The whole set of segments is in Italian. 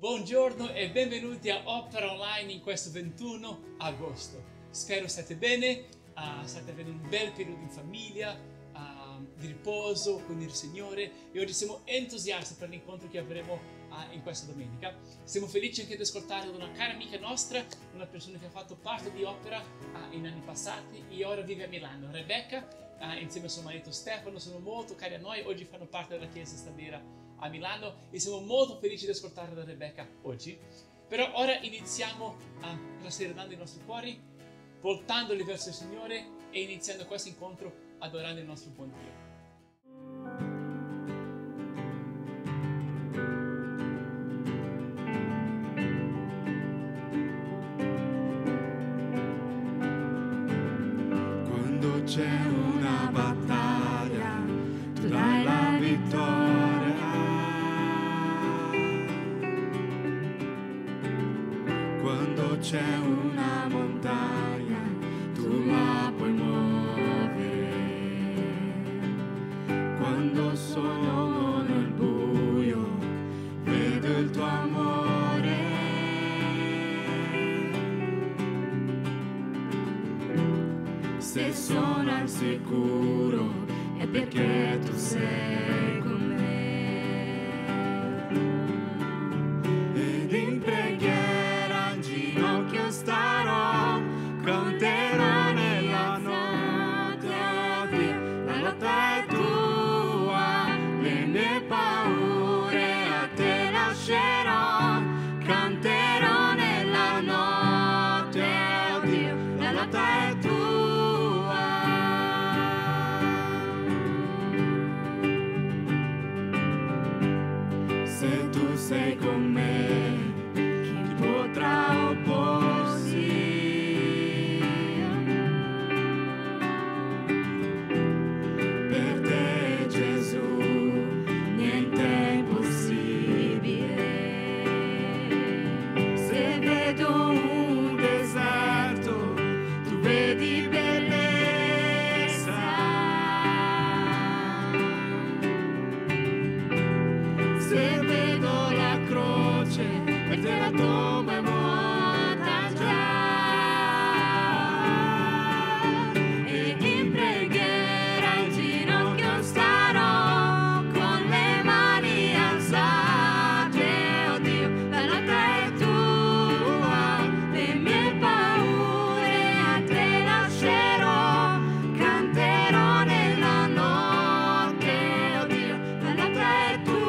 Buongiorno e benvenuti a Opera Online in questo 21 agosto. Spero state bene, state avendo un bel periodo in famiglia, di riposo con il Signore, e oggi siamo entusiasti per l'incontro che avremo in questa domenica. Siamo felici anche di ascoltare una cara amica nostra, una persona che ha fatto parte di Opera in anni passati e ora vive a Milano, Rebecca, insieme al suo marito Stefano. Sono molto cari a noi, oggi fanno parte della Chiesa Stabera a Milano e siamo molto felici di ascoltare da Rebecca oggi. Però ora iniziamo rasserenando i nostri cuori, voltandoli verso il Signore e iniziando questo incontro adorando il nostro buon Dio. Quando c'è una battaglia, tu dai la vittoria. Quando c'è una montagna, tu la puoi muovere. Quando sono nel buio, vedo il tuo amore. Se sono al sicuro è perché tu sei con me. Ed in preghiera in ginocchio starò, conterò nella notte, oh Dio, la lotta è tua, le mie paure a te lascerò, canterò nella notte, oh Dio, la lotta è tua. Se tu sei con me, chi potrà opporsi? Per te, Gesù, niente è impossibile. Se vedo un deserto, tu vedi bellezza. Se vedo la croce, per te la tomba è vuota già. E in preghiera in ginocchio starò, con le mani alzate, oh Dio, la lotta è tua, le mie paure a te lascerò, canterò nella notte, oh Dio, la lotta è tua.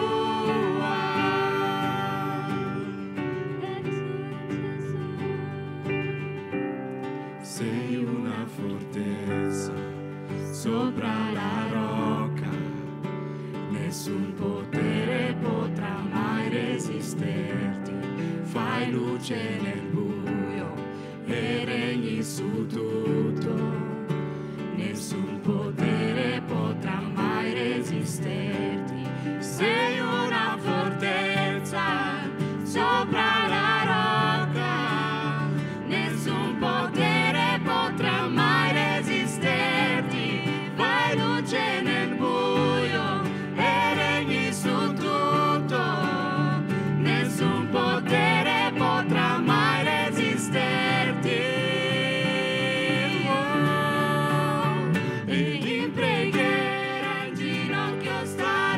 Sei una fortezza sopra la rocca, nessun potere potrà mai resisterti. Fai luce nel buio e regni su tutto, nessun potere potrà mai resisterti. Sei una fortezza sopra la rocca, nessun potere potrà mai resisterti. Fai luce nel buio e regni su tutto, nessun potere potrà mai resisterti. Oh, e in preghiera in ginocchio stai.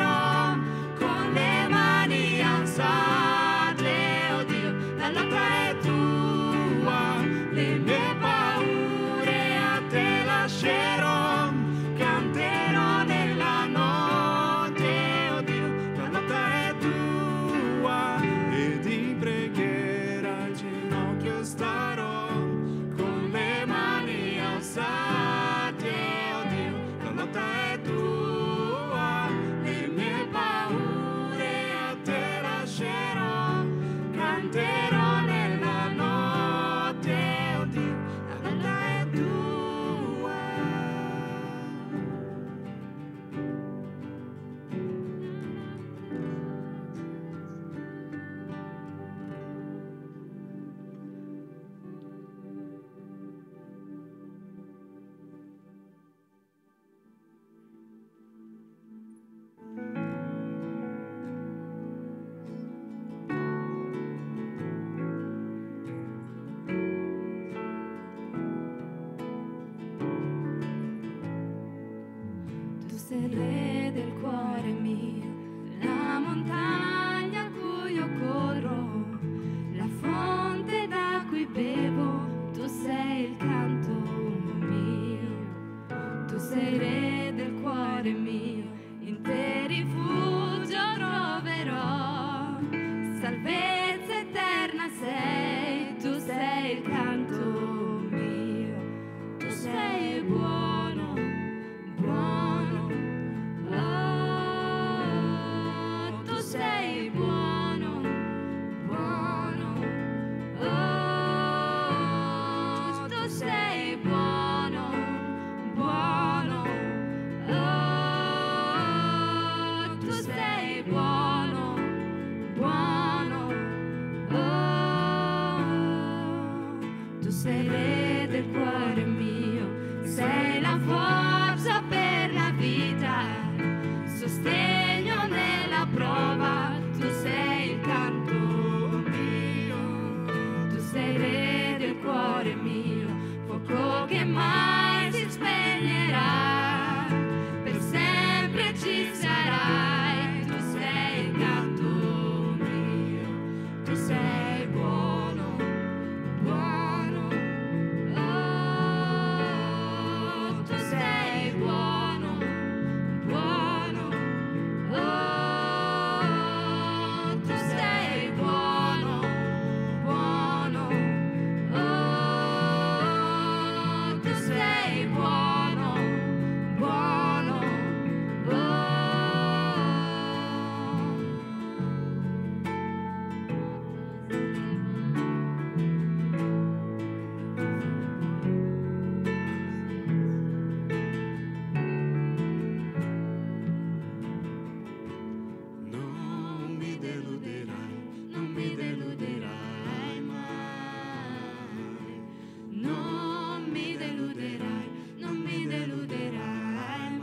deluderai, non mi deluderai mai. Non mi deluderai, non mi deluderai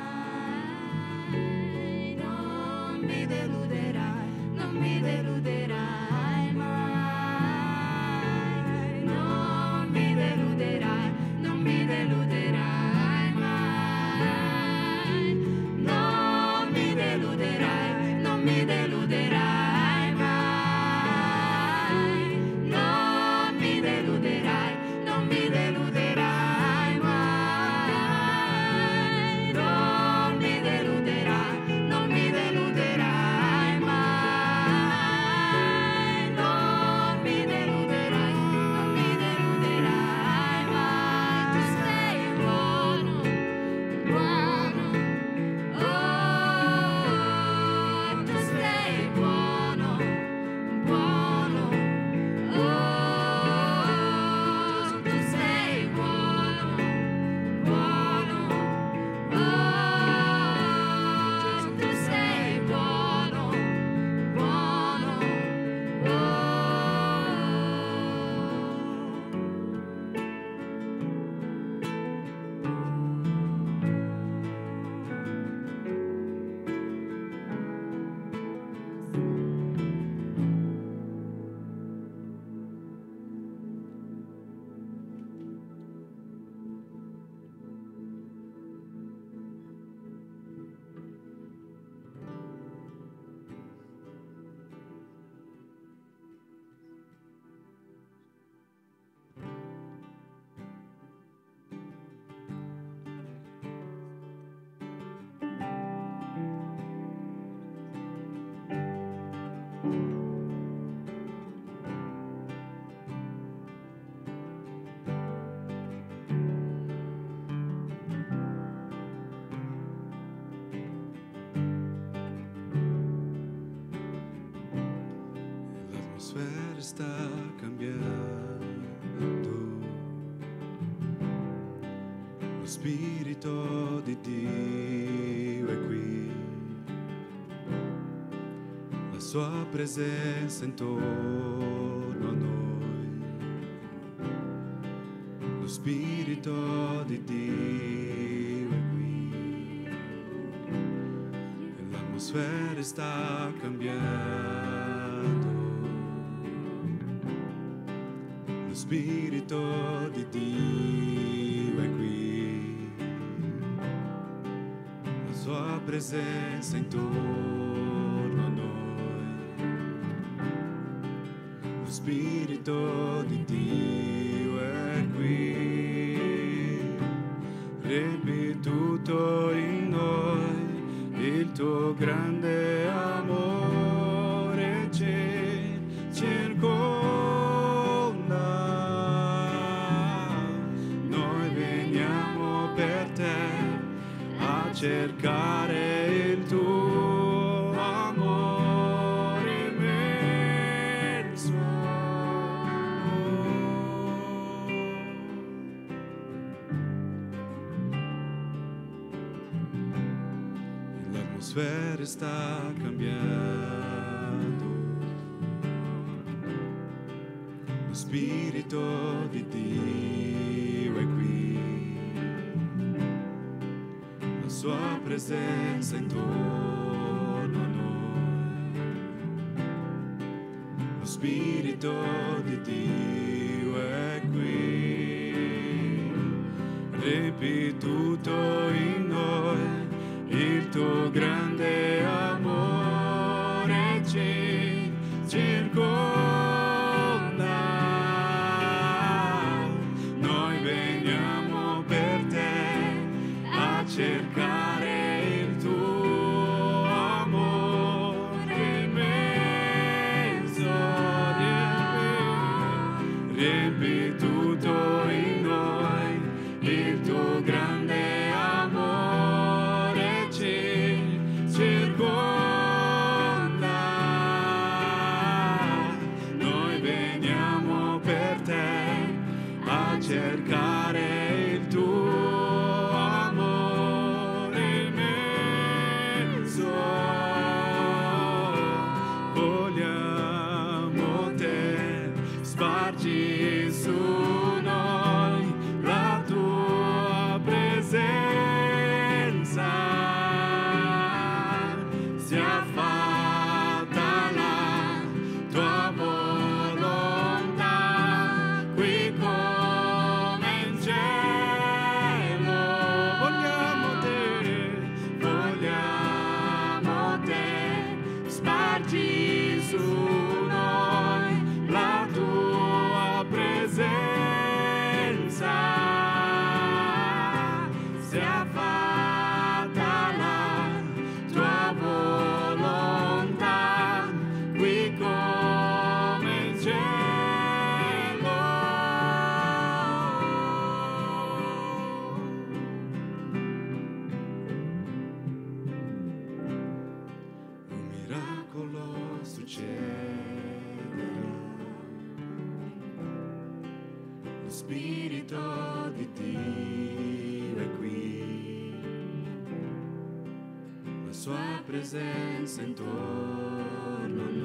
mai. Non mi deluderai, non mi deluderai mai. Non mi deluderai, non mi deluderai mai. Non mi deluderai, non mi deluderai mai. Non mi deluderai, non mi deluderai mai. Non mi deluderai, non mi deluderai mai. Non mi deluderai, non mi deluderai mai. Tu sei buono, buono. Oh, tu sei buono, buono. Oh, tu sei buono, buono. Oh, tu sei buono, buono. L'atmosfera sta cambiando, lo Spirito di Dio è qui, la sua presenza intorno a noi, lo Spirito di Dio è qui, e l'atmosfera sta cambiando. Lo Spirito di Dio è qui, la sua presenza intorno a noi, lo Spirito di Dio è qui, riempi tutto in noi, il tuo grande amore ci circonda. Cercare il tuo amore immenso. L'atmosfera sta cambiando, lo Spirito di Dio è qui, la sua presenza intorno a noi, lo Spirito di Dio è qui, riempi tutto in noi, il tuo grande amore ci circonda, noi veniamo per te a cercare il tuo amore immenso, riempi tutto in noi, il tuo grande amore ci circonda, noi veniamo per te a cercare il tuo amore immenso. Oh, miracolo succederà. Lo Spirito di Dio è qui, la sua presenza intorno a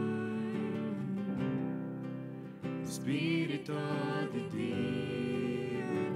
noi. Lo Spirito di Dio è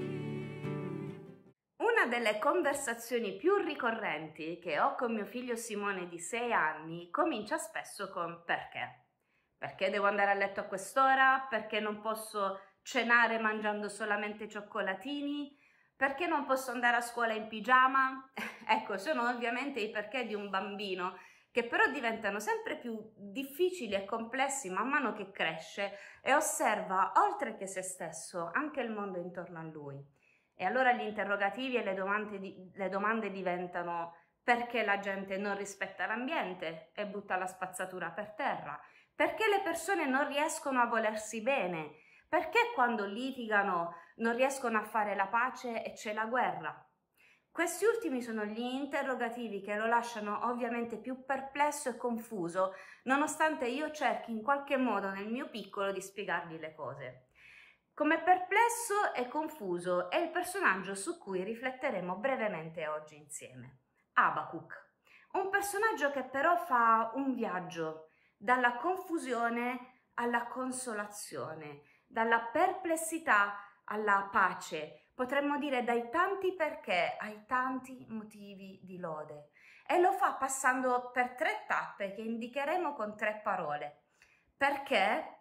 qui. Una delle conversazioni più ricorrenti che ho con mio figlio Simone di 6 anni comincia spesso con perché. Perché devo andare a letto a quest'ora? Perché non posso cenare mangiando solamente cioccolatini? Perché non posso andare a scuola in pigiama? Ecco, sono ovviamente i perché di un bambino che però diventano sempre più difficili e complessi man mano che cresce e osserva, oltre che se stesso, anche il mondo intorno a lui. E allora gli interrogativi e le domande diventano: perché la gente non rispetta l'ambiente e butta la spazzatura per terra? Perché le persone non riescono a volersi bene? Perché quando litigano non riescono a fare la pace e c'è la guerra? Questi ultimi sono gli interrogativi che lo lasciano ovviamente più perplesso e confuso, nonostante io cerchi in qualche modo nel mio piccolo di spiegargli le cose. Come perplesso e confuso è il personaggio su cui rifletteremo brevemente oggi insieme. Abacuc, un personaggio che però fa un viaggio dalla confusione alla consolazione, dalla perplessità alla pace, potremmo dire dai tanti perché ai tanti motivi di lode. E lo fa passando per 3 tappe che indicheremo con 3 parole: perché,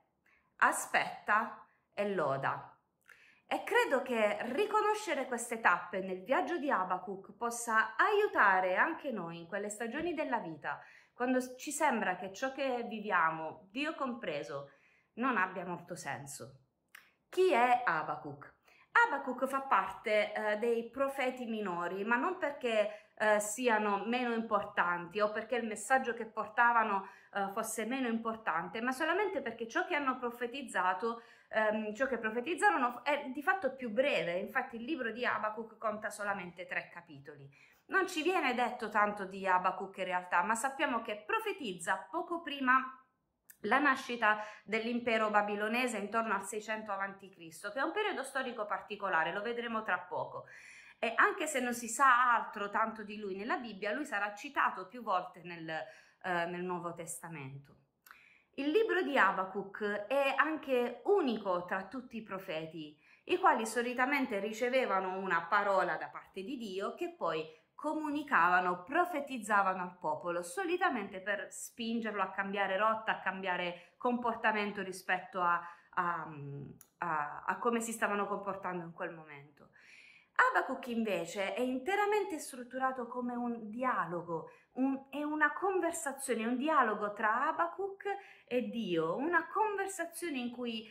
aspetta e loda. E credo che riconoscere queste tappe nel viaggio di Abacuc possa aiutare anche noi in quelle stagioni della vita, quando ci sembra che ciò che viviamo, Dio compreso, non abbia molto senso. Chi è Abacuc? Abacuc fa parte dei profeti minori, ma non perché siano meno importanti o perché il messaggio che portavano fosse meno importante, ma solamente perché ciò che hanno profetizzato, ciò che profetizzarono è di fatto più breve. Infatti il libro di Abacuc conta solamente 3 capitoli. Non ci viene detto tanto di Abacuc in realtà, ma sappiamo che profetizza poco prima la nascita dell'impero babilonese intorno al 600 a.C., che è un periodo storico particolare, lo vedremo tra poco. E anche se non si sa altro tanto di lui nella Bibbia, lui sarà citato più volte nel Nuovo Testamento. Il libro di Abacuc è anche unico tra tutti i profeti, i quali solitamente ricevevano una parola da parte di Dio che poi comunicavano, profetizzavano al popolo, solitamente per spingerlo a cambiare rotta, a cambiare comportamento rispetto a come si stavano comportando in quel momento. Abacuc invece è interamente strutturato come un dialogo, è una conversazione, un dialogo tra Abacuc e Dio, una conversazione in cui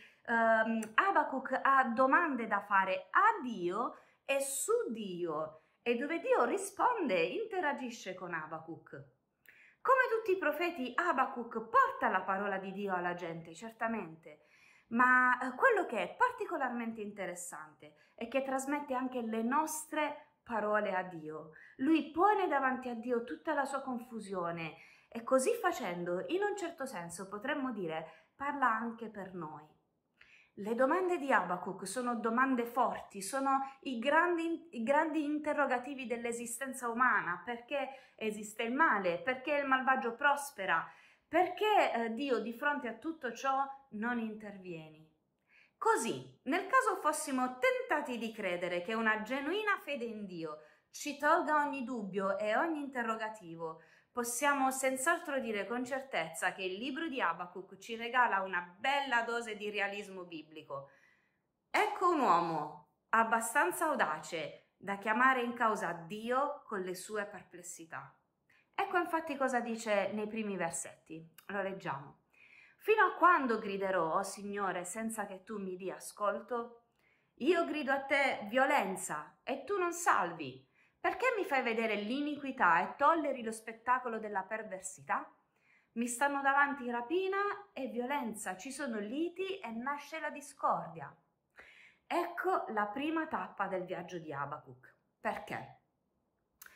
Abacuc ha domande da fare a Dio e su Dio, e dove Dio risponde, interagisce con Abacuc. Come tutti i profeti, Abacuc porta la parola di Dio alla gente, certamente, ma quello che è particolarmente interessante è che trasmette anche le nostre parole a Dio. Lui pone davanti a Dio tutta la sua confusione e così facendo, in un certo senso, potremmo dire, parla anche per noi. Le domande di Abacuc sono domande forti, sono i grandi interrogativi dell'esistenza umana. Perché esiste il male? Perché il malvagio prospera? Perché Dio di fronte a tutto ciò non interviene? Così, nel caso fossimo tentati di credere che una genuina fede in Dio ci tolga ogni dubbio e ogni interrogativo, possiamo senz'altro dire con certezza che il libro di Abacuc ci regala una bella dose di realismo biblico. Ecco un uomo abbastanza audace da chiamare in causa Dio con le sue perplessità. Ecco infatti cosa dice nei primi versetti. Lo leggiamo. Fino a quando griderò, o Signore, senza che tu mi dia ascolto? Io grido a te violenza e tu non salvi. Perché mi fai vedere l'iniquità e tolleri lo spettacolo della perversità? Mi stanno davanti rapina e violenza, ci sono liti e nasce la discordia. Ecco la prima tappa del viaggio di Abacuc. Perché?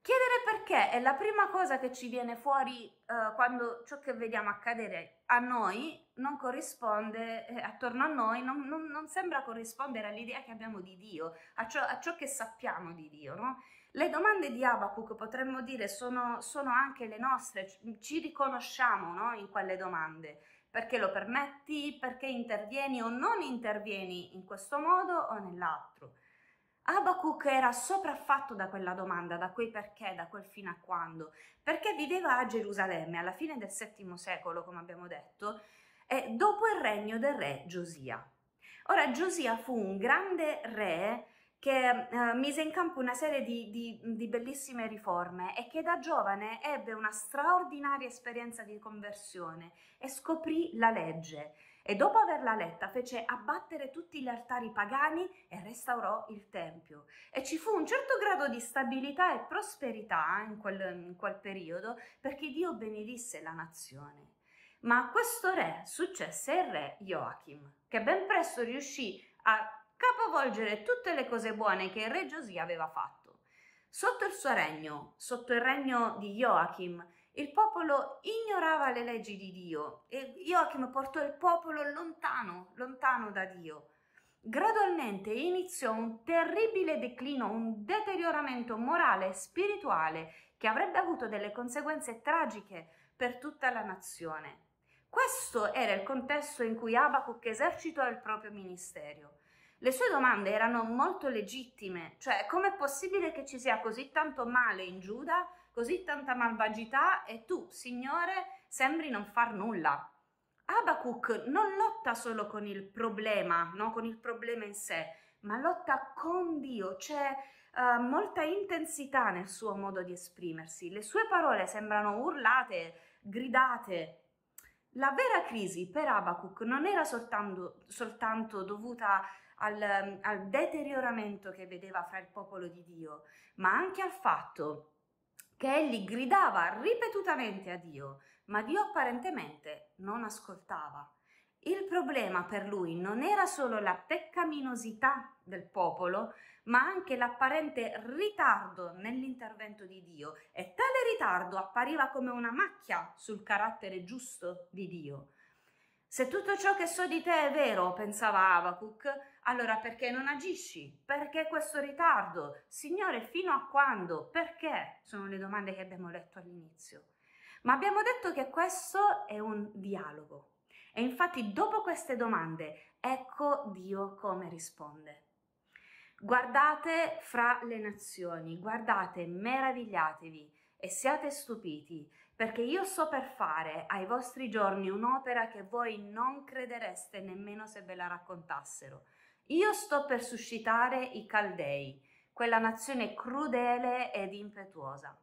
Chiedere perché è la prima cosa che ci viene fuori quando ciò che vediamo accadere a noi non corrisponde, attorno a noi, non sembra corrispondere all'idea che abbiamo di Dio, a ciò che sappiamo di Dio, no? Le domande di Abacuc, potremmo dire, sono anche le nostre, ci riconosciamo, no, in quelle domande. Perché lo permetti, perché intervieni o non intervieni in questo modo o nell'altro. Abacuc era sopraffatto da quella domanda, da quei perché, da quel fino a quando, perché viveva a Gerusalemme alla fine del VII secolo, come abbiamo detto, e dopo il regno del re Giosia. Ora, Giosia fu un grande re che mise in campo una serie di bellissime riforme e che da giovane ebbe una straordinaria esperienza di conversione e scoprì la legge. E dopo averla letta fece abbattere tutti gli altari pagani e restaurò il Tempio. E ci fu un certo grado di stabilità e prosperità in quel periodo perché Dio benedisse la nazione. Ma a questo re successe il re Joachim, che ben presto riuscì a capovolgere tutte le cose buone che il re Giosia aveva fatto. Sotto il suo regno, sotto il regno di Joachim, il popolo ignorava le leggi di Dio e Joachim portò il popolo lontano, lontano da Dio. Gradualmente iniziò un terribile declino, un deterioramento morale e spirituale che avrebbe avuto delle conseguenze tragiche per tutta la nazione. Questo era il contesto in cui Abacuc esercitò il proprio ministero. Le sue domande erano molto legittime, cioè com'è possibile che ci sia così tanto male in Giuda, così tanta malvagità e tu, Signore, sembri non far nulla. Abacuc non lotta solo con il problema, no? Con il problema in sé, ma lotta con Dio. C'è molta intensità nel suo modo di esprimersi. Le sue parole sembrano urlate, gridate. La vera crisi per Abacuc non era soltanto dovuta al deterioramento che vedeva fra il popolo di Dio, ma anche al fatto che egli gridava ripetutamente a Dio, ma Dio apparentemente non ascoltava. Il problema per lui non era solo la peccaminosità del popolo, ma anche l'apparente ritardo nell'intervento di Dio, e tale ritardo appariva come una macchia sul carattere giusto di Dio. Se tutto ciò che so di te è vero, pensava Abacuc, allora perché non agisci? Perché questo ritardo? Signore, fino a quando? Perché? Sono le domande che abbiamo letto all'inizio. Ma abbiamo detto che questo è un dialogo. E infatti dopo queste domande, ecco Dio come risponde. Guardate fra le nazioni, guardate, meravigliatevi e siate stupiti, perché io sto per fare ai vostri giorni un'opera che voi non credereste nemmeno se ve la raccontassero. Io sto per suscitare i Caldei, quella nazione crudele ed impetuosa.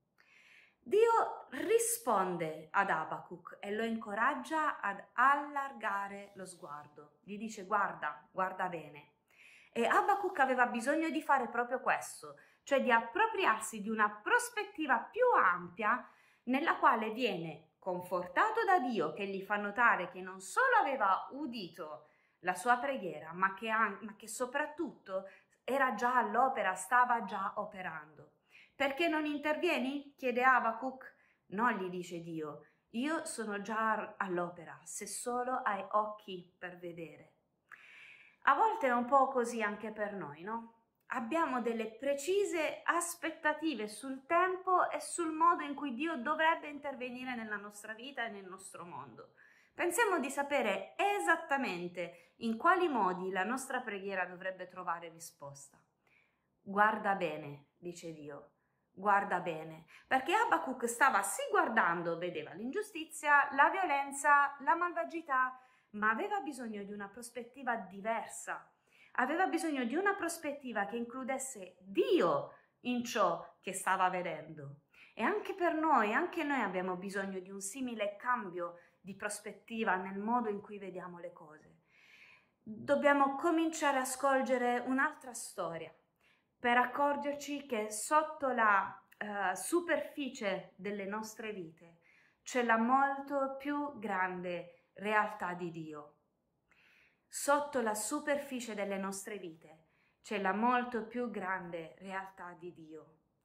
Dio risponde ad Abacuc e lo incoraggia ad allargare lo sguardo. Gli dice guarda, guarda bene. E Abacuc aveva bisogno di fare proprio questo, cioè di appropriarsi di una prospettiva più ampia nella quale viene confortato da Dio, che gli fa notare che non solo aveva udito la sua preghiera, ma che soprattutto era già all'opera, stava già operando. Perché non intervieni? Chiede Abacuc. No, gli dice Dio, io sono già all'opera, se solo hai occhi per vedere. A volte è un po' così anche per noi, no? Abbiamo delle precise aspettative sul tempo e sul modo in cui Dio dovrebbe intervenire nella nostra vita e nel nostro mondo. Pensiamo di sapere esattamente in quali modi la nostra preghiera dovrebbe trovare risposta. Guarda bene, dice Dio, guarda bene, perché Abacuc stava sì guardando, vedeva l'ingiustizia, la violenza, la malvagità, ma aveva bisogno di una prospettiva diversa. Aveva bisogno di una prospettiva che includesse Dio in ciò che stava vedendo. E anche per noi, anche noi abbiamo bisogno di un simile cambio di prospettiva nel modo in cui vediamo le cose. Dobbiamo cominciare a scorgere un'altra storia per accorgerci che sotto la superficie delle nostre vite c'è la molto più grande realtà di Dio. Sotto la superficie delle nostre vite c'è la molto più grande realtà di Dio.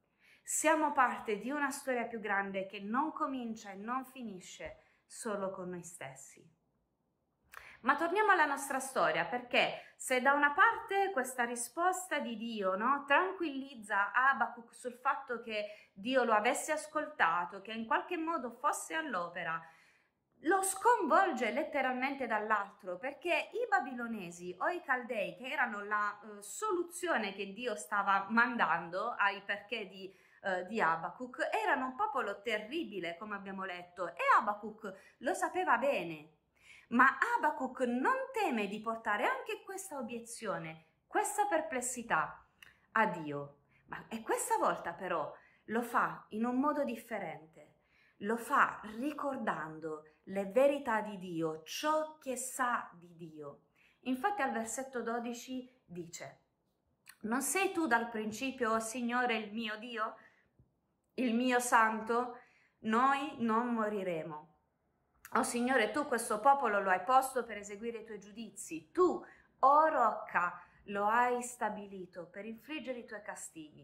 Siamo parte di una storia più grande che non comincia e non finisce solo con noi stessi. Ma torniamo alla nostra storia, perché se da una parte questa risposta di Dio, no, tranquillizza Abacuc sul fatto che Dio lo avesse ascoltato, che in qualche modo fosse all'opera, lo sconvolge letteralmente dall'altro, perché i babilonesi o i caldei, che erano la soluzione che Dio stava mandando ai perché di Abacuc, erano un popolo terribile, come abbiamo letto, e Abacuc lo sapeva bene. Ma Abacuc non teme di portare anche questa obiezione, questa perplessità a Dio. E questa volta però lo fa in un modo differente. Lo fa ricordando le verità di Dio, ciò che sa di Dio. Infatti al versetto 12 dice: non sei tu dal principio, o Signore, il mio Dio, il mio santo? Noi non moriremo. O Signore, tu questo popolo lo hai posto per eseguire i tuoi giudizi. Tu, o rocca, lo hai stabilito per infliggere i tuoi castighi.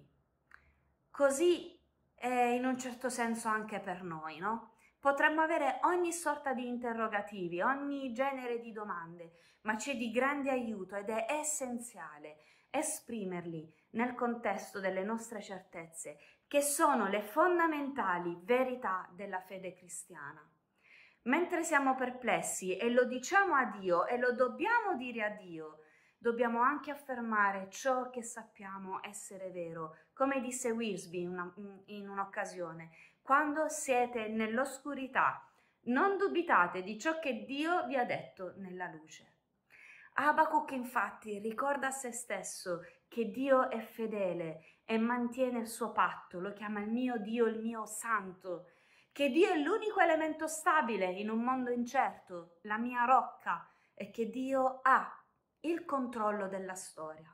Così è in un certo senso anche per noi, no? Potremmo avere ogni sorta di interrogativi, ogni genere di domande, ma c'è di grande aiuto ed è essenziale esprimerli nel contesto delle nostre certezze, che sono le fondamentali verità della fede cristiana. Mentre siamo perplessi e lo diciamo a Dio e lo dobbiamo dire a Dio, dobbiamo anche affermare ciò che sappiamo essere vero, come disse Wiersbe in un'occasione: quando siete nell'oscurità, non dubitate di ciò che Dio vi ha detto nella luce. Abacuc infatti ricorda a se stesso che Dio è fedele e mantiene il suo patto, lo chiama il mio Dio, il mio santo, che Dio è l'unico elemento stabile in un mondo incerto, la mia rocca, e che Dio ha il controllo della storia.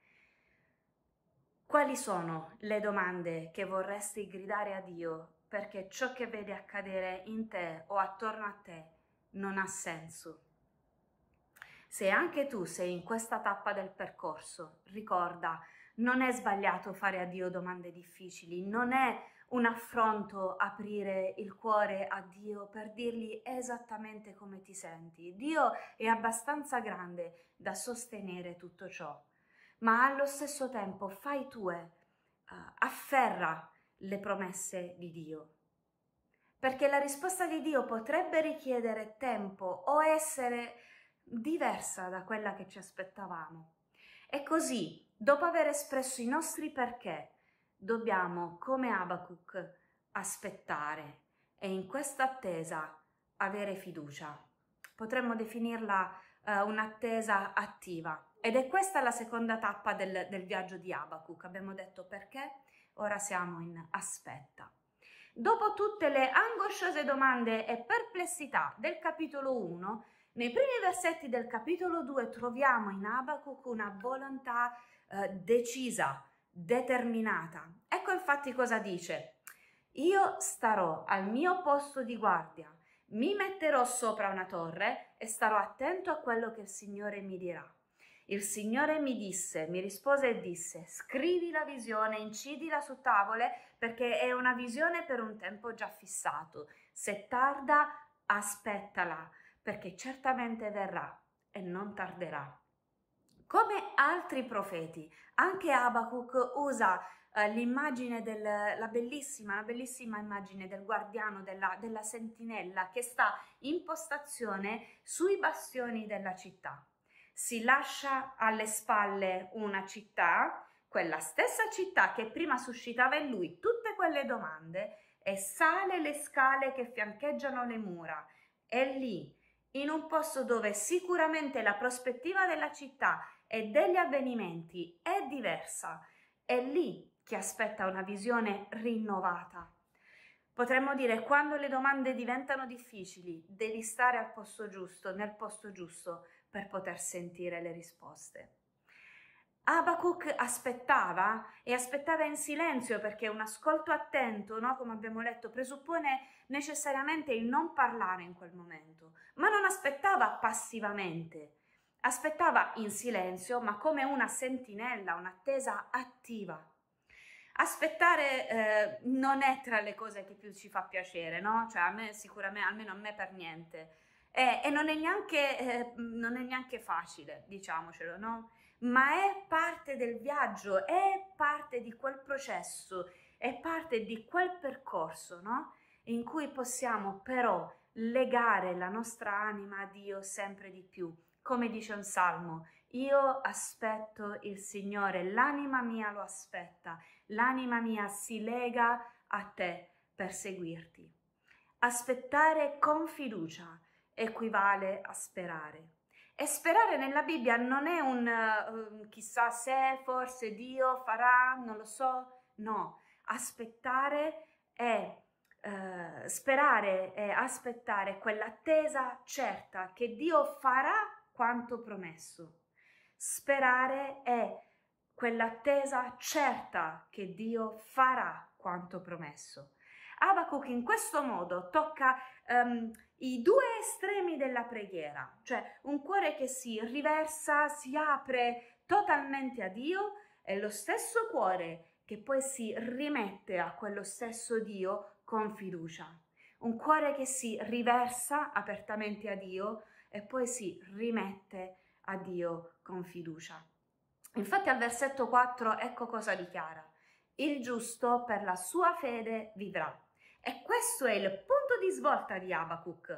Quali sono le domande che vorresti gridare a Dio perché ciò che vedi accadere in te o attorno a te non ha senso? Se anche tu sei in questa tappa del percorso, ricorda, non è sbagliato fare a Dio domande difficili, non è un affronto aprire il cuore a Dio per dirgli esattamente come ti senti. Dio è abbastanza grande da sostenere tutto ciò, ma allo stesso tempo fai tue, afferra le promesse di Dio. Perché la risposta di Dio potrebbe richiedere tempo o essere diversa da quella che ci aspettavamo. E così, dopo aver espresso i nostri perché, dobbiamo, come Abacuc, aspettare e in questa attesa avere fiducia. Potremmo definirla un'attesa attiva. Ed è questa la seconda tappa del viaggio di Abacuc. Abbiamo detto perché, ora siamo in aspetta. Dopo tutte le angosciose domande e perplessità del capitolo 1, nei primi versetti del capitolo 2 troviamo in Abacuc una volontà decisa, determinata. Ecco infatti cosa dice: io starò al mio posto di guardia, mi metterò sopra una torre e starò attento a quello che il Signore mi dirà. Il Signore mi rispose e disse: scrivi la visione, incidila su tavole, perché è una visione per un tempo già fissato. Se tarda, aspettala, perché certamente verrà e non tarderà. Come altri profeti, anche Abacuc usa l'immagine la bellissima immagine del guardiano, della sentinella che sta in postazione sui bastioni della città. Si lascia alle spalle una città, quella stessa città che prima suscitava in lui tutte quelle domande, e sale le scale che fiancheggiano le mura. È lì, in un posto dove sicuramente la prospettiva della città e degli avvenimenti è diversa. È lì che aspetta una visione rinnovata. Potremmo dire, quando le domande diventano difficili, devi stare al posto giusto, nel posto giusto, per poter sentire le risposte. Abacuc aspettava in silenzio, perché un ascolto attento, no, come abbiamo letto, presuppone necessariamente il non parlare in quel momento, ma non aspettava passivamente, aspettava in silenzio, ma come una sentinella, un'attesa attiva. Aspettare non è tra le cose che più ci fa piacere, no? Cioè a me sicuramente, almeno a me per niente. E non è neanche facile, diciamocelo, no? Ma è parte del viaggio, è parte di quel processo, è parte di quel percorso, no? In cui possiamo però legare la nostra anima a Dio sempre di più. Come dice un salmo, io aspetto il Signore, l'anima mia lo aspetta, l'anima mia si lega a te per seguirti. Aspettare con fiducia equivale a sperare. E sperare nella Bibbia non è un chissà se, forse Dio farà, non lo so, no. Aspettare è sperare e aspettare quell'attesa certa che Dio farà quanto promesso. Sperare è quell'attesa certa che Dio farà quanto promesso. Abacuc in questo modo tocca i due estremi della preghiera, cioè un cuore che si riversa, si apre totalmente a Dio e lo stesso cuore che poi si rimette a quello stesso Dio con fiducia. Un cuore che si riversa apertamente a Dio e poi si rimette a Dio con fiducia. Infatti al versetto 4 ecco cosa dichiara: il giusto per la sua fede vivrà. E questo è il punto di svolta di Abacuc,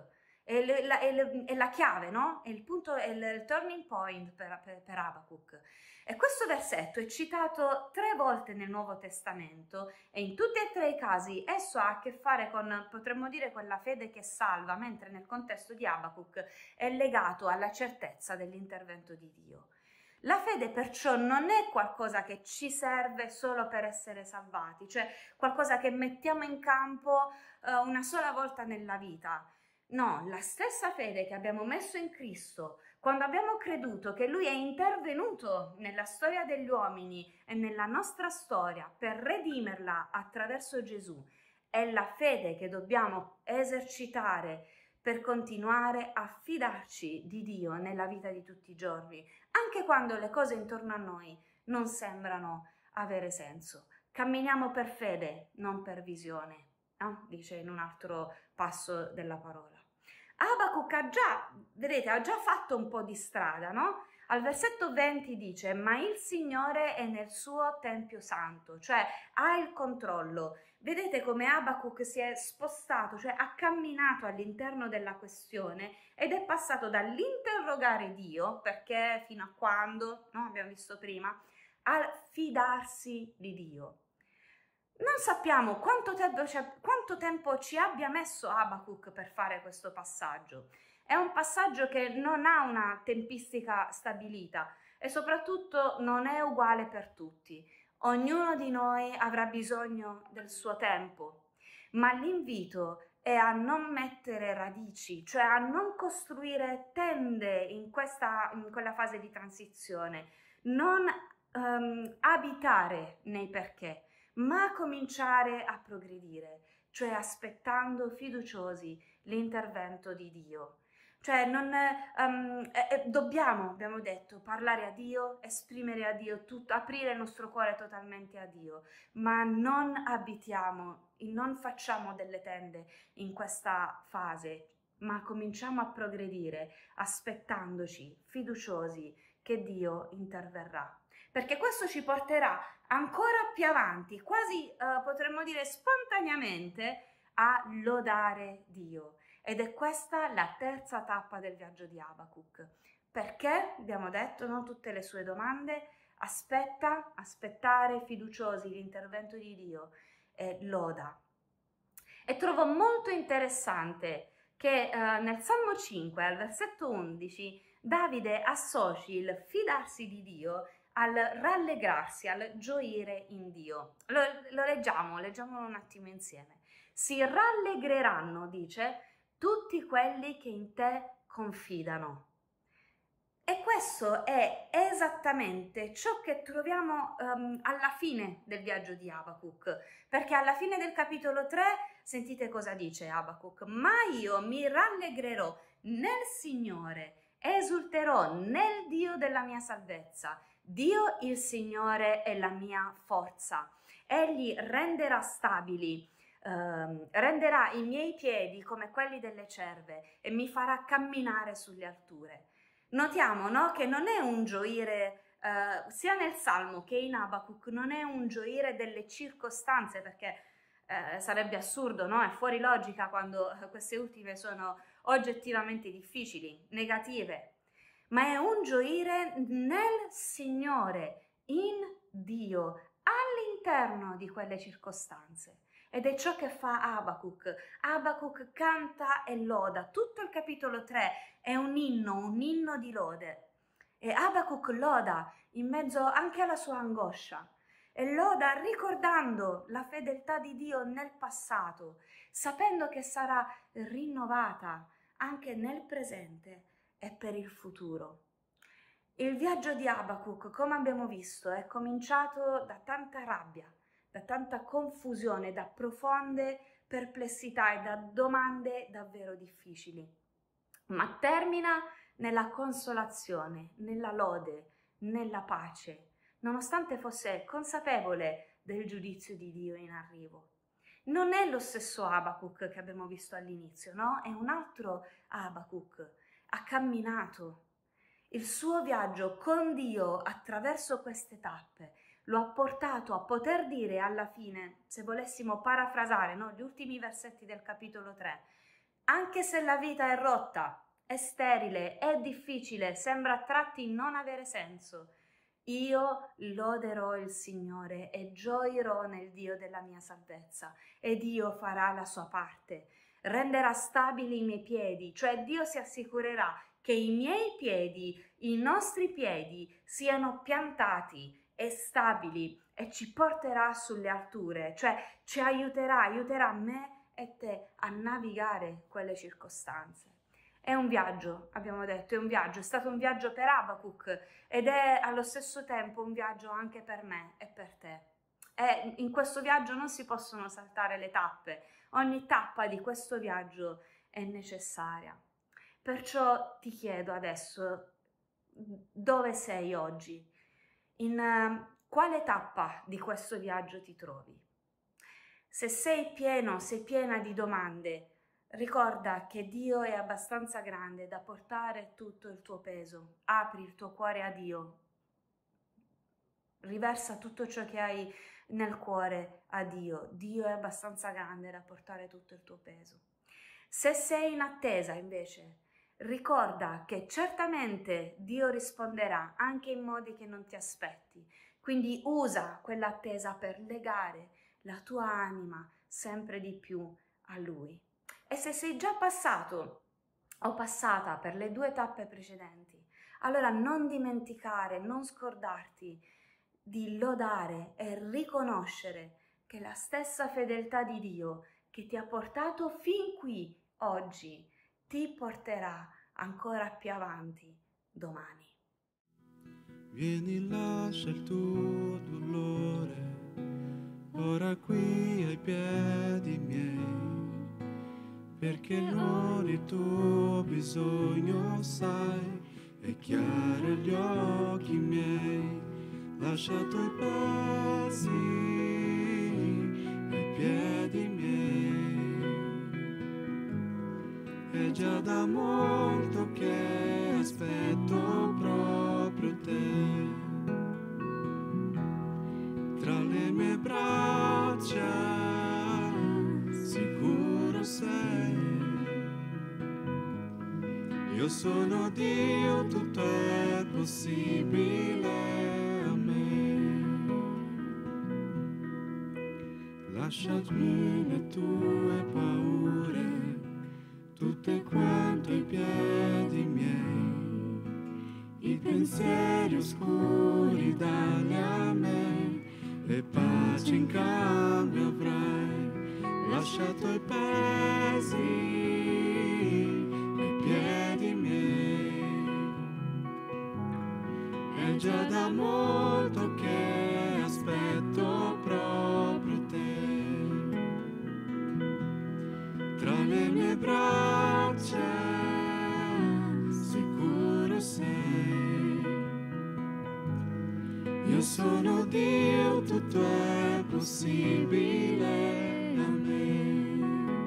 è la chiave, no? È il turning point per Abacuc. E questo versetto è citato 3 volte nel Nuovo Testamento e in tutti e 3 i casi esso ha a che fare con, potremmo dire, quella fede che salva, mentre nel contesto di Abacuc è legato alla certezza dell'intervento di Dio. La fede perciò non è qualcosa che ci serve solo per essere salvati, cioè qualcosa che mettiamo in campo una sola volta nella vita. No, la stessa fede che abbiamo messo in Cristo, quando abbiamo creduto che Lui è intervenuto nella storia degli uomini e nella nostra storia per redimerla attraverso Gesù, è la fede che dobbiamo esercitare per continuare a fidarci di Dio nella vita di tutti i giorni, anche quando le cose intorno a noi non sembrano avere senso. Camminiamo per fede, non per visione, no? Dice in un altro passo della parola. Abacuc ha già fatto un po' di strada, no? Al versetto 20 dice: ma il Signore è nel suo Tempio Santo, cioè ha il controllo. Vedete come Abacuc si è spostato, cioè ha camminato all'interno della questione ed è passato dall'interrogare Dio, perché fino a quando, no? Abbiamo visto prima, al fidarsi di Dio. Non sappiamo quanto tempo ci abbia messo Abacuc per fare questo passaggio. È un passaggio che non ha una tempistica stabilita e soprattutto non è uguale per tutti. Ognuno di noi avrà bisogno del suo tempo, ma l'invito è a non mettere radici, cioè a non costruire tende in quella fase di transizione, non abitare nei perché, ma cominciare a progredire, cioè aspettando fiduciosi l'intervento di Dio. Cioè abbiamo detto, parlare a Dio, esprimere a Dio tutto, aprire il nostro cuore totalmente a Dio, ma non abitiamo, non facciamo delle tende in questa fase, ma cominciamo a progredire aspettandoci, fiduciosi che Dio interverrà. Perché questo ci porterà ancora più avanti, quasi potremmo dire spontaneamente, a lodare Dio. Ed è questa la terza tappa del viaggio di Abacuc. Perché, abbiamo detto, no? Tutte le sue domande, aspettare fiduciosi l'intervento di Dio e loda. E trovo molto interessante che nel Salmo 5, al versetto 11, Davide associ il fidarsi di Dio al rallegrarsi, al gioire in Dio. Lo leggiamo un attimo insieme. Si rallegreranno, dice, tutti quelli che in te confidano. E questo è esattamente ciò che troviamo alla fine del viaggio di Abacuc, perché alla fine del capitolo 3, sentite cosa dice Abacuc: ma io mi rallegrerò nel Signore, esulterò nel Dio della mia salvezza. Dio il Signore è la mia forza. Egli renderà stabili, renderà i miei piedi come quelli delle cerve e mi farà camminare sulle alture. Notiamo, no, che non è un gioire, sia nel Salmo che in Abacuc, non è un gioire delle circostanze, perché sarebbe assurdo, no? È fuori logica quando queste ultime sono oggettivamente difficili, negative, ma è un gioire nel Signore, in Dio, all'interno di quelle circostanze. Ed è ciò che fa Abacuc. Abacuc canta e loda. Tutto il capitolo 3 è un inno di lode. E Abacuc loda in mezzo anche alla sua angoscia. E loda ricordando la fedeltà di Dio nel passato, sapendo che sarà rinnovata anche nel presente e per il futuro. Il viaggio di Abacuc, come abbiamo visto, è cominciato da tanta rabbia, da tanta confusione, da profonde perplessità e da domande davvero difficili, ma termina nella consolazione, nella lode, nella pace, nonostante fosse consapevole del giudizio di Dio in arrivo. Non è lo stesso Abacuc che abbiamo visto all'inizio, no? È un altro Abacuc. Ha camminato. Il suo viaggio con Dio attraverso queste tappe lo ha portato a poter dire alla fine, se volessimo parafrasare, no, gli ultimi versetti del capitolo 3, anche se la vita è rotta, è sterile, è difficile, sembra a tratti non avere senso, io loderò il Signore e gioirò nel Dio della mia salvezza, e Dio farà la sua parte, renderà stabili i miei piedi, cioè Dio si assicurerà che i miei piedi, i nostri piedi siano piantati e stabili e ci porterà sulle alture, cioè ci aiuterà me e te a navigare quelle circostanze. È un viaggio, abbiamo detto, è stato un viaggio per Abacuc ed è allo stesso tempo un viaggio anche per me e per te. E in questo viaggio non si possono saltare le tappe, ogni tappa di questo viaggio è necessaria. Perciò ti chiedo adesso, dove sei oggi? In quale tappa di questo viaggio ti trovi? Se sei piena di domande, ricorda che Dio è abbastanza grande da portare tutto il tuo peso. Apri il tuo cuore a Dio. Riversa tutto ciò che hai nel cuore a Dio. Dio è abbastanza grande da portare tutto il tuo peso. Se sei in attesa, invece, ricorda che certamente Dio risponderà anche in modi che non ti aspetti. Quindi usa quell'attesa per legare la tua anima sempre di più a Lui. E se sei già passato o passata per le 2 tappe precedenti, allora non dimenticare, non scordarti di lodare e riconoscere che la stessa fedeltà di Dio che ti ha portato fin qui oggi ti porterà ancora più avanti domani. Vieni, lascia il tuo dolore, ora qui ai piedi miei, perché non il tuo bisogno sai, è chiaro agli occhi miei, lascia i tuoi pesi ai piedi miei, è già da molto che aspetto proprio te, tra le mie braccia sicuro sei, io sono Dio, tutto è possibile a me, lasciami le tue paure, tutte quanto ai piedi miei, i pensieri oscuri dagli a me, e pace in cambio avrai, lasciato i pesi ai piedi miei, è già da molto che aspetto proprio te, tra le mie braccia sicuro sei, Io sono Dio, tutto è possibile a me.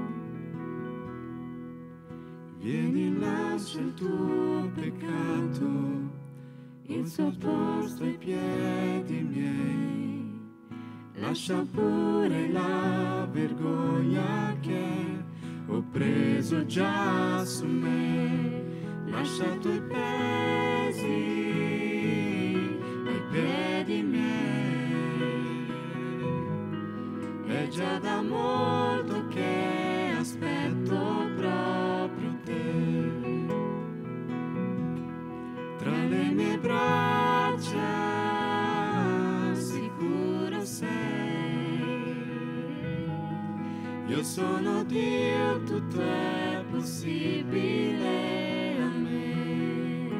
Vieni, lascia il tuo peccato, il suo posto ai piedi miei. Lascia pure la vergogna che ho preso già su me. Lascia i tuoi pesi ai piedi miei. È già da molto che aspetto proprio te. Tra le mie braccia sicuro sei. Io sono Dio, tutto è possibile a me.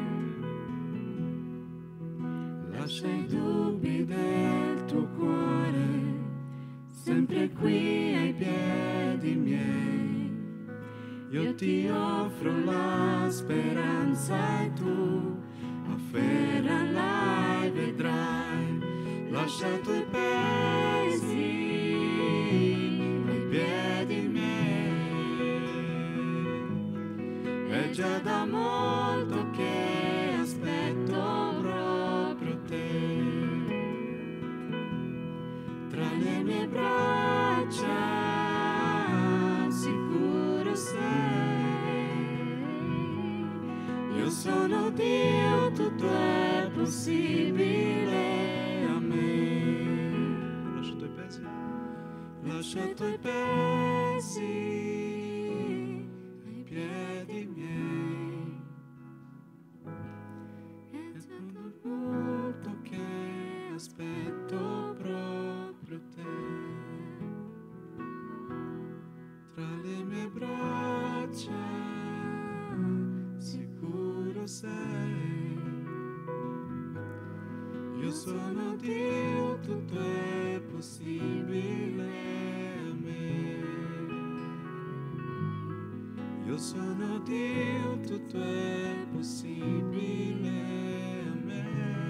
Lascia i dubbi del tuo cuore sempre qui ai piedi miei. Io ti offro la speranza e tu afferrala e vedrai. Lascia i tuoi pesi ai piedi miei. È già da molto che aspetto proprio te. Tra le mie braccia sicuro sei. Io sono Dio, tutto è possibile a me. Lascia i tuoi pesi. Lascia i tuoi pesi ai piedi miei. È tanto molto che aspetto proprio te. Tra le mie braccia sicuro sei. Io sono Dio, tutto è possibile a me. Io sono Dio, tutto è possibile a me.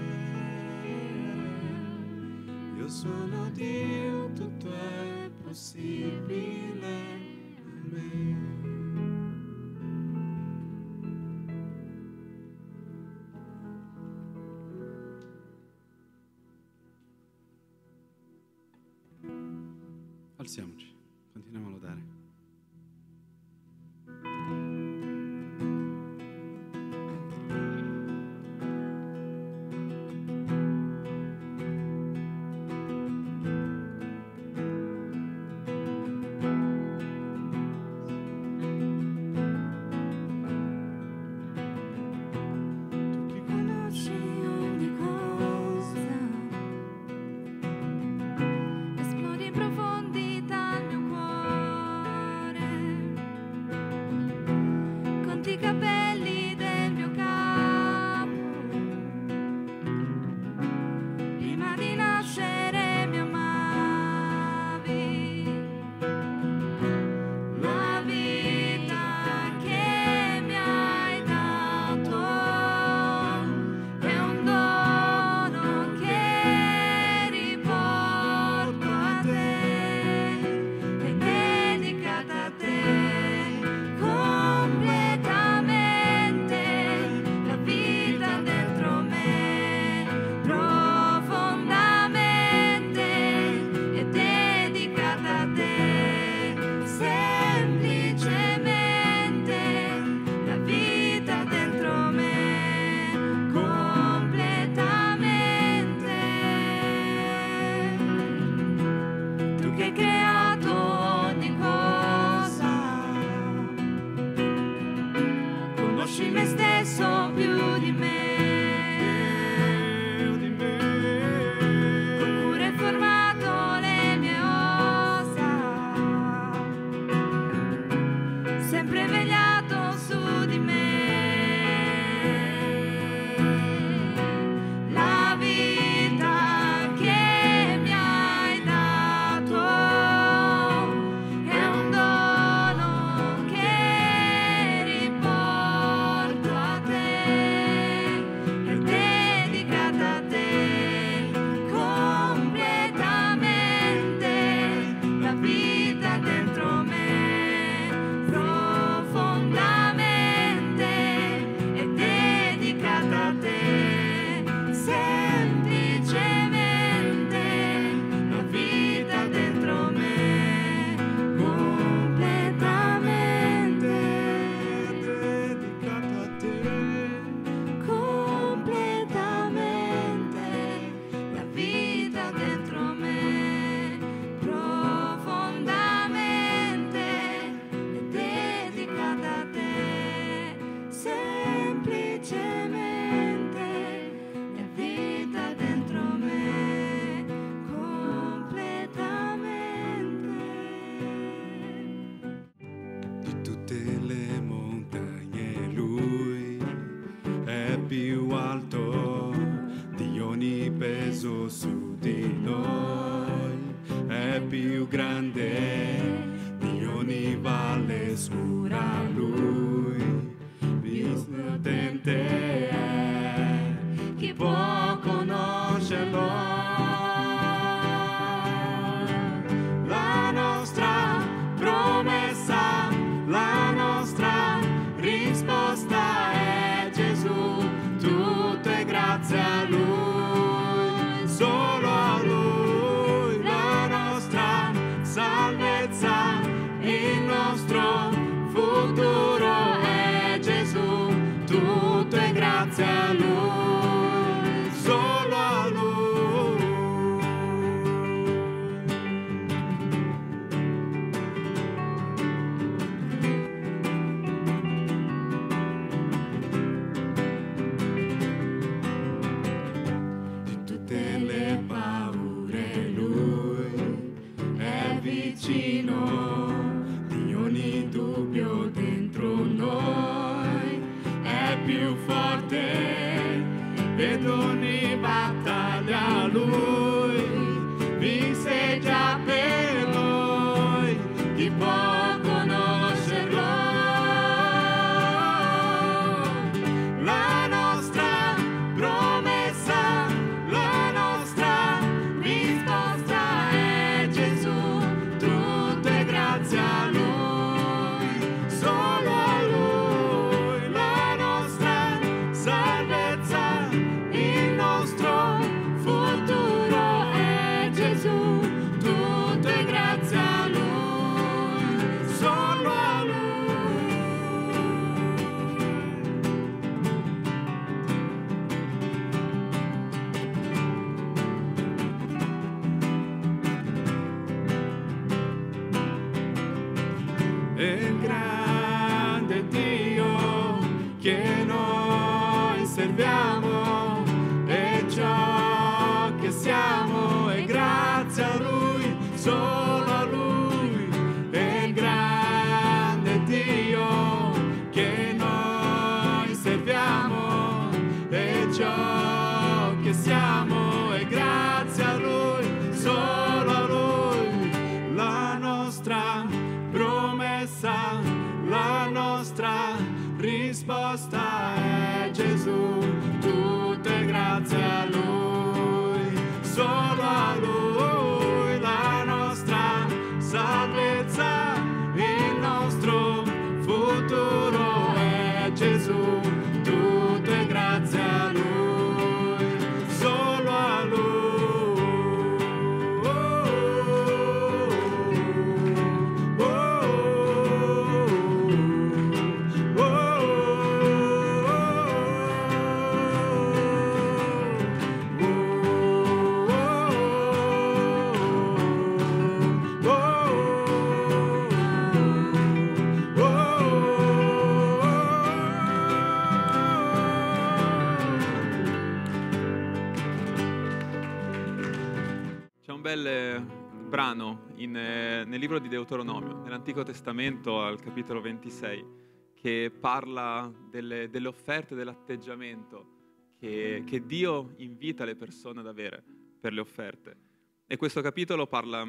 Io sono Dio, tutto è possibile a me. Alziamoci, continuiamo a lodare. Tu che conosci ogni cosa, esplori in profondità il mio cuore, conti i capelli del mio capo, prima di nascere mi amavi, la vita che mi hai dato è un dono che riporto a te, è dedicata a te completamente, la vita dentro me profondamente è dedicata a te, semplicemente la vita dentro me completamente. Tu che hai creato ogni cosa, conosci me stesso più di me, con cura hai formato le mie ossa, sempre vegliato su di me. La vita che mi hai dato è un dono che riporto a te, veramente è, chi può conoscerlo? La nostra promessa, la nostra risposta è Gesù, tutto è grazie a Lui, solo a Lui, la nostra salvezza, il nostro futuro è Gesù, tutto è grazie a Lui, solo a Lui. Di tutte le paure Lui è vicino, di ogni dubbio dentro noi è più forte, ed ogni battaglia Lui vinse già per noi, chi può conoscerlo? La nostra promessa, la nostra risposta è Gesù, tutto è grazie a Lui, solo a Lui, la nostra salvezza, il nostro futuro è Gesù, tutto è grazie a Lui, solo a Lui. È il grande Dio che noi serviamo, e ciò che siamo è grazie a Lui, solo a Lui. È il grande Dio che noi serviamo, e ciò che siamo è grazie a Lui, solo a Lui, la nostra promessa, la nostra risposta è Gesù, tutto è grazie a Lui, solo a Lui, la nostra salvezza, il nostro futuro è Gesù, tutto è grazie a Lui, solo a Lui. C'è un bel brano nel libro di Deuteronomio, nell'Antico Testamento, al capitolo 26, che parla delle offerte, dell'atteggiamento che Dio invita le persone ad avere per le offerte. E questo capitolo parla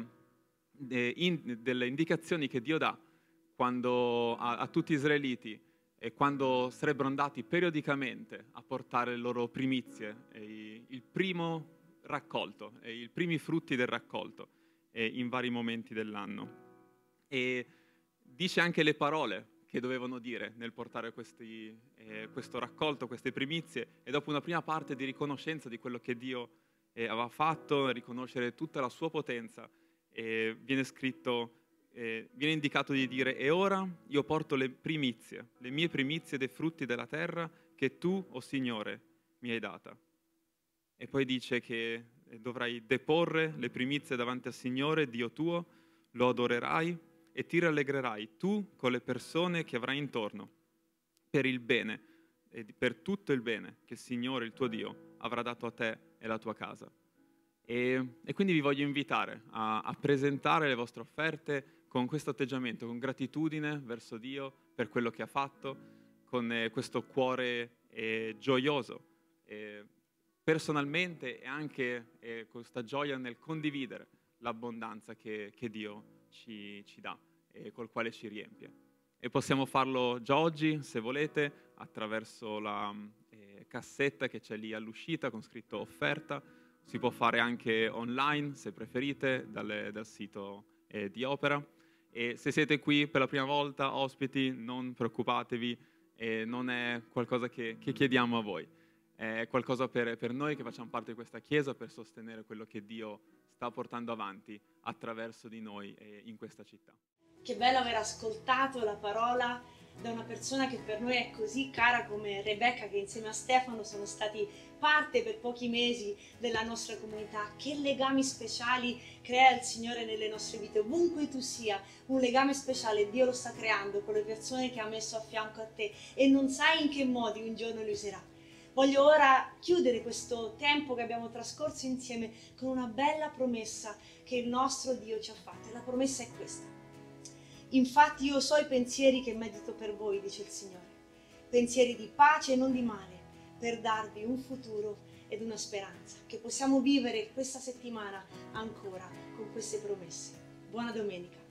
delle indicazioni che Dio dà quando, a tutti gli israeliti, e quando sarebbero andati periodicamente a portare le loro primizie, il primo raccolto, i primi frutti del raccolto in vari momenti dell'anno. E dice anche le parole che dovevano dire nel portare questo raccolto, queste primizie, e dopo una prima parte di riconoscenza di quello che Dio aveva fatto, riconoscere tutta la sua potenza, viene scritto, viene indicato di dire: e ora io porto le mie primizie dei frutti della terra che tu, o Signore, mi hai data. E poi dice che dovrai deporre le primizie davanti al Signore, Dio tuo, lo adorerai e ti rallegrerai tu con le persone che avrai intorno, per il bene, e per tutto il bene che il Signore, il tuo Dio, avrà dato a te e alla tua casa. E quindi vi voglio invitare a presentare le vostre offerte con questo atteggiamento, con gratitudine verso Dio per quello che ha fatto, con questo cuore gioioso, personalmente, e anche questa gioia nel condividere l'abbondanza che Dio ci dà e col quale ci riempie. E possiamo farlo già oggi, se volete, attraverso la cassetta che c'è lì all'uscita con scritto offerta. Si può fare anche online, se preferite, dal sito di Opera. E se siete qui per la prima volta, ospiti, non preoccupatevi, non è qualcosa che chiediamo a voi. È qualcosa per noi che facciamo parte di questa Chiesa, per sostenere quello che Dio sta portando avanti attraverso di noi in questa città. Che bello aver ascoltato la parola da una persona che per noi è così cara come Rebecca, che insieme a Stefano sono stati parte per pochi mesi della nostra comunità. Che legami speciali crea il Signore nelle nostre vite, ovunque tu sia. Un legame speciale Dio lo sta creando con le persone che ha messo a fianco a te e non sai in che modi un giorno li userà. Voglio ora chiudere questo tempo che abbiamo trascorso insieme con una bella promessa che il nostro Dio ci ha fatto. E la promessa è questa: infatti io so i pensieri che medito per voi, dice il Signore, pensieri di pace e non di male, per darvi un futuro ed una speranza. Che possiamo vivere questa settimana ancora con queste promesse. Buona domenica.